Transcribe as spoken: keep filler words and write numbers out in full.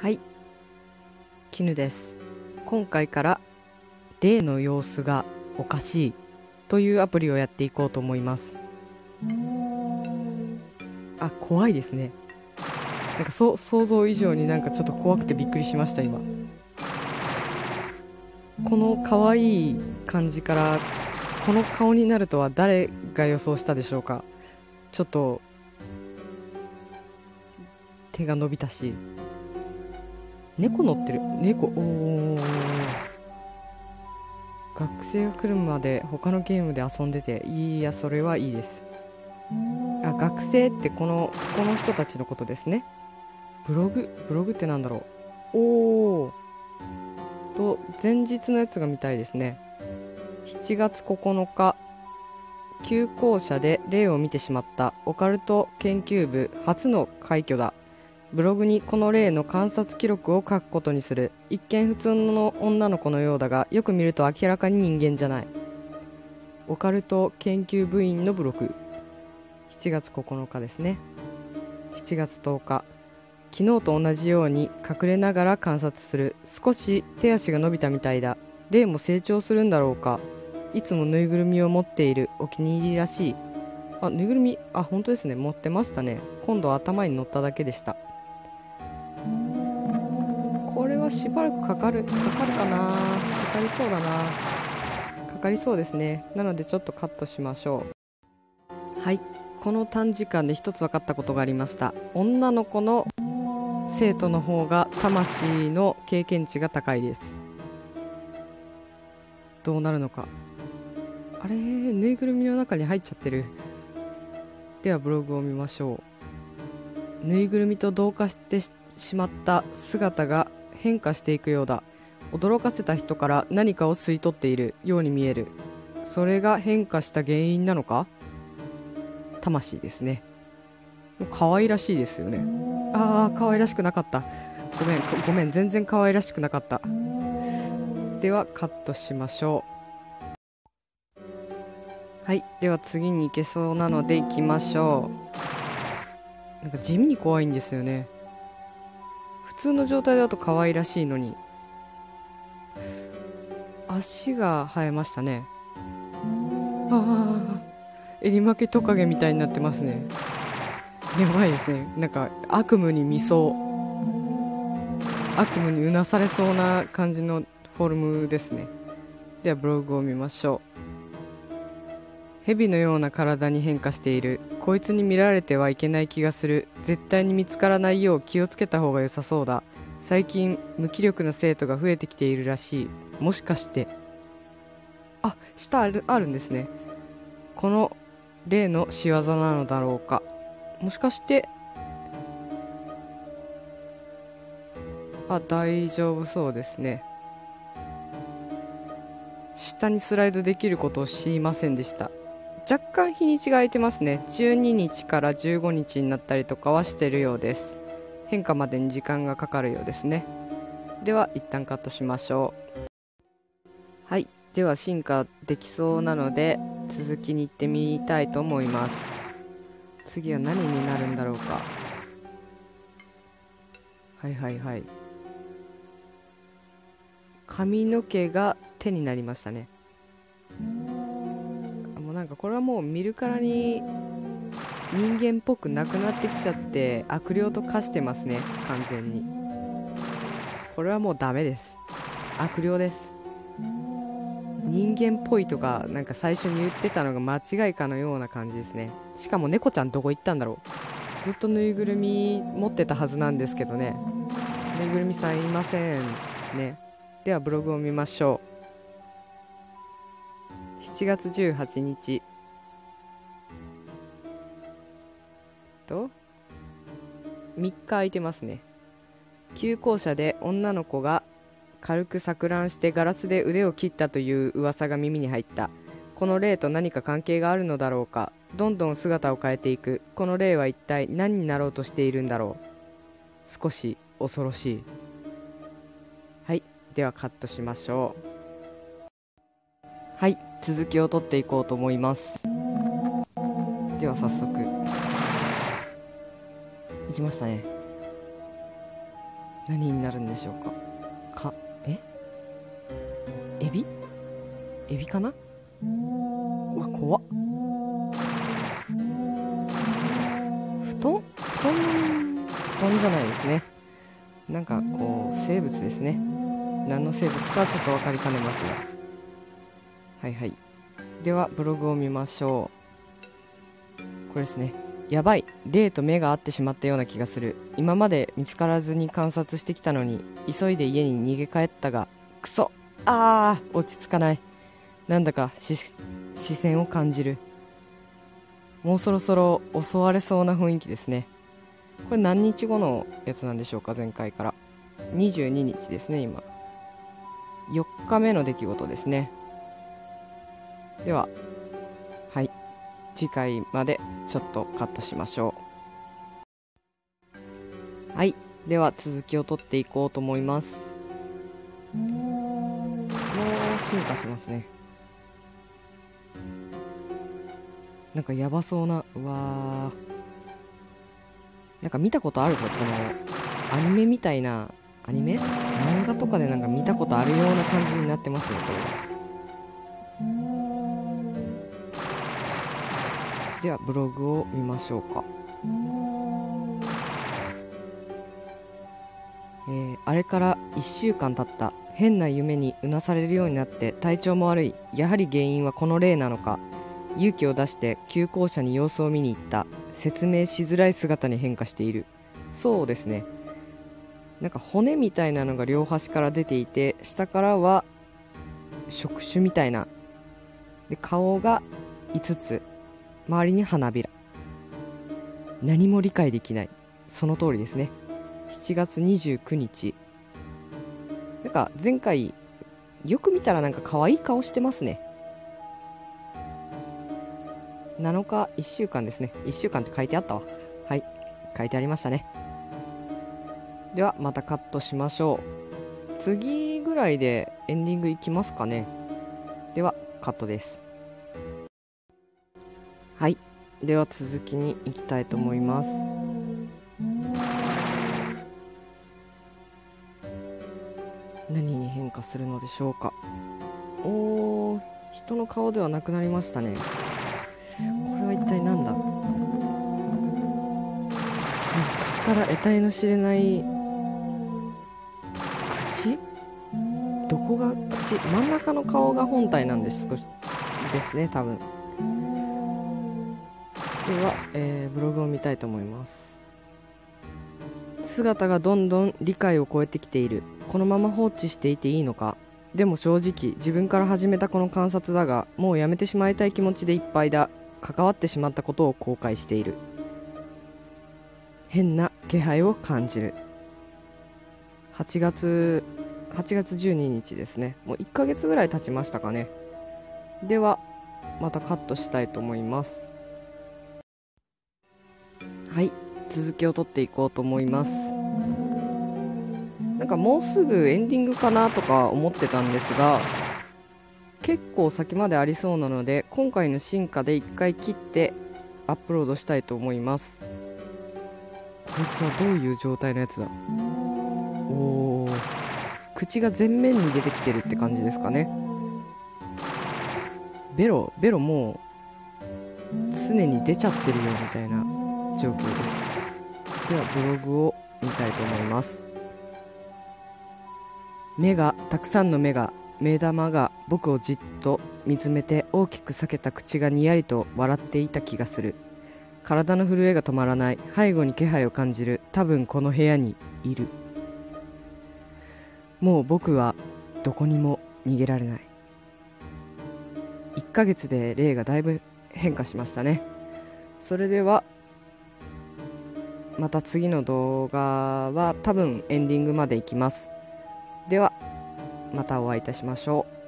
はい、絹です。今回から例の様子がおかしいというアプリをやっていこうと思います。あ、怖いですね。なんかそ想像以上になんかちょっと怖くてびっくりしました今。この可愛い感じからこの顔になるとは誰が予想したでしょうか。ちょっと手が伸びたし、猫乗ってる。猫、おー、学生が来るまで他のゲームで遊んでて、いやそれはいいです。あ、学生ってこのこの人たちのことですね。ブログブログってなんだろう。おーと前日のやつが見たいですね。しちがつここのか、旧校舎で霊を見てしまったオカルト研究部初の快挙だ。ブログにこの霊の観察記録を書くことにする。一見普通の女の子のようだが、よく見ると明らかに人間じゃない。オカルト研究部員のブログ。しちがつここのかですね。しちがつとおか、昨日と同じように隠れながら観察する。少し手足が伸びたみたいだ。霊も成長するんだろうか。いつもぬいぐるみを持っている。お気に入りらしい。あ、ぬいぐるみ、あ、本当ですね、持ってましたね。今度は頭に乗っただけでした。これはしばらくかかるかかるかな。かかりそうだな。かかりそうですね。なのでちょっとカットしましょう。はい、この短時間で一つ分かったことがありました。女の子の生徒の方が魂の経験値が高いです。どうなるのか。あれ、ぬいぐるみの中に入っちゃってる。ではブログを見ましょう。ぬいぐるみと同化してしまった姿が変化していくようだ。驚かせた人から何かを吸い取っているように見える。それが変化した原因なのか。魂ですね。可愛らしいですよね。ああ、可愛らしくなかった。ごめんごめん、全然可愛らしくなかった。ではカットしましょう。はい、では次に行けそうなので行きましょう。なんか地味に怖いんですよね。普通の状態だと可愛らしいのに。足が生えましたね。ああ、襟巻きトカゲみたいになってますね。やばいですね。なんか悪夢に見そう、悪夢にうなされそうな感じのフォルムですね。ではブログを見ましょう。蛇のような体に変化している。こいつに見られてはいけない気がする。絶対に見つからないよう気をつけた方が良さそうだ。最近無気力な生徒が増えてきているらしい。もしかして、あ、下ある、あるんですね。この例の仕業なのだろうか。もしかして、あ、大丈夫そうですね。下にスライドできることを知りませんでした。若干日にちが空いてますね。じゅうににちからじゅうごにちになったりとかはしてるようです。変化までに時間がかかるようですね。では一旦カットしましょう。はい、では進化できそうなので続きに行ってみたいと思います。次は何になるんだろうか。はいはいはい、髪の毛が手になりましたね。もうなんかこれはもう見るからに人間っぽくなくなってきちゃって悪霊と化してますね、完全に。これはもうダメです。悪霊です。人間っぽいとかなんか最初に言ってたのが間違いかのような感じですね。しかも猫ちゃんどこ行ったんだろう。ずっとぬいぐるみ持ってたはずなんですけどね。ぬいぐるみさんいませんね。ではブログを見ましょう。しちがつじゅうはちにちとみっか空いてますね。旧校舎で女の子が軽く錯乱してガラスで腕を切ったという噂が耳に入った。この霊と何か関係があるのだろうか。どんどん姿を変えていく。この霊は一体何になろうとしているんだろう。少し恐ろしい。はい、ではカットしましょう。はい、続きを取っていこうと思います。では早速いきましたね。 何になるんでしょうか。かえエビエビかな。うわ怖っ。布団布団布団じゃないですね。なんかこう生物ですね。何の生物かちょっと分かりかねますが、はいはい。ではブログを見ましょう。これですね。やばい、霊と目が合ってしまったような気がする。今まで見つからずに観察してきたのに急いで家に逃げ帰ったが、クソ、あー落ち着かない。なんだか視線を感じる。もうそろそろ襲われそうな雰囲気ですね。これ何日後のやつなんでしょうか。前回からにじゅうににちですね。今よっかめの出来事ですね。でははい、次回までちょっとカットしましょう。はい、では続きを取っていこうと思います。もう進化しますね。なんかやばそうな、うわー、なんか見たことあるぞ、このアニメみたいな、アニメ漫画とかでなんか見たことあるような感じになってますね、これ。ではブログを見ましょうか。えー、あれからいっしゅうかん経った。変な夢にうなされるようになって体調も悪い。やはり原因はこの霊なのか。勇気を出して旧校舎に様子を見に行った。説明しづらい姿に変化している。そうですね、なんか骨みたいなのが両端から出ていて、下からは触手みたいなで、顔がいつつ、周りに花びら。何も理解できない。その通りですね。しちがつにじゅうくにち、なんか前回よく見たらなんか可愛い顔してますね。なのかいっしゅうかんですね。いっしゅうかんって書いてあったわ。はい、書いてありましたね。ではまたカットしましょう。次ぐらいでエンディングいきますかね。ではカットです。はい、では続きに行きたいと思います。何に変化するのでしょうか。おー、人の顔ではなくなりましたね。これは一体何だ。口から得体の知れない口、どこが口、真ん中の顔が本体なんです少しですね、多分。では、えー、ブログを見たいと思います。姿がどんどん理解を超えてきている。このまま放置していていいのか。でも正直自分から始めたこの観察だが、もうやめてしまいたい気持ちでいっぱいだ。関わってしまったことを後悔している。変な気配を感じる。はちがつはちがつじゅうににちですね。もういっかげつぐらい経ちましたかね。ではまたカットしたいと思います。はい、続きを取っていこうと思います。なんかもうすぐエンディングかなとか思ってたんですが、結構先までありそうなので、今回の進化でいっかい切ってアップロードしたいと思います。こいつはどういう状態のやつだ。おー、口が前面に出てきてるって感じですかね。ベロベロもう常に出ちゃってるよみたいな状況です。ではブログを見たいと思います。目がたくさんの目が目玉が僕をじっと見つめて、大きく裂けた口がにやりと笑っていた気がする。体の震えが止まらない。背後に気配を感じる。多分この部屋にいる。もう僕はどこにも逃げられない。いっかげつで霊がだいぶ変化しましたね。それではまた次の動画は多分エンディングまでいきます。ではまたお会いいたしましょう。